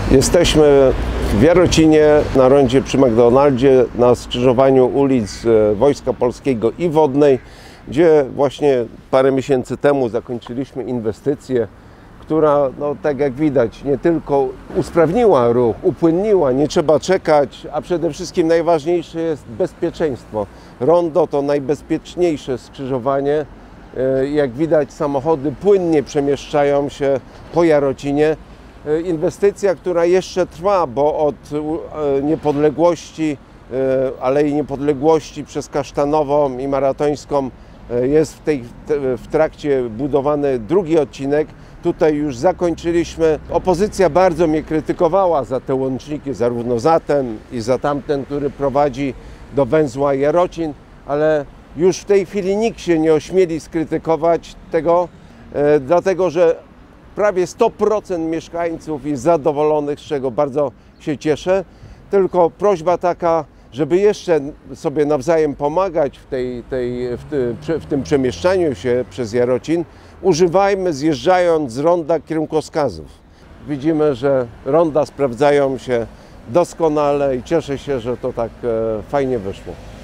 Jesteśmy w Jarocinie na rondzie przy McDonaldzie na skrzyżowaniu ulic Wojska Polskiego i Wodnej, gdzie właśnie parę miesięcy temu zakończyliśmy inwestycję, która, tak jak widać, nie tylko usprawniła ruch, upłynniła, nie trzeba czekać, a przede wszystkim najważniejsze jest bezpieczeństwo. Rondo to najbezpieczniejsze skrzyżowanie. Jak widać, samochody płynnie przemieszczają się po Jarocinie. Inwestycja, która jeszcze trwa, bo od Niepodległości, Alei Niepodległości przez Kasztanową i Maratońską jest w trakcie budowany drugi odcinek. Tutaj już zakończyliśmy. Opozycja bardzo mnie krytykowała za te łączniki, zarówno za ten i za tamten, który prowadzi do węzła Jarocin, ale już w tej chwili nikt się nie ośmieli skrytykować tego, dlatego że prawie 100% mieszkańców jest zadowolonych, z czego bardzo się cieszę. Tylko prośba taka, żeby jeszcze sobie nawzajem pomagać w tym przemieszczaniu się przez Jarocin, używajmy, zjeżdżając z ronda, kierunkowskazów. Widzimy, że ronda sprawdzają się doskonale i cieszę się, że to tak fajnie wyszło.